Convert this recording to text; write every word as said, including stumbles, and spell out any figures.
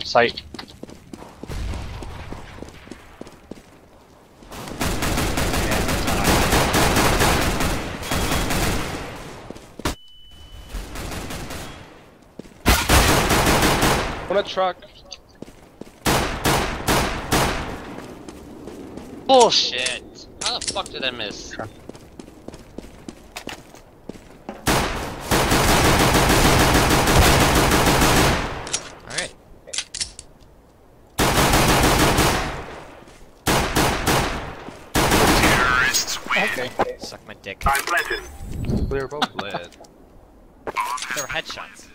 Sight. On a truck. Bullshit! How the fuck did I miss? Alright. Terrorists win. Okay. Suck my dick. I'm planted. We were both lit. There were headshots.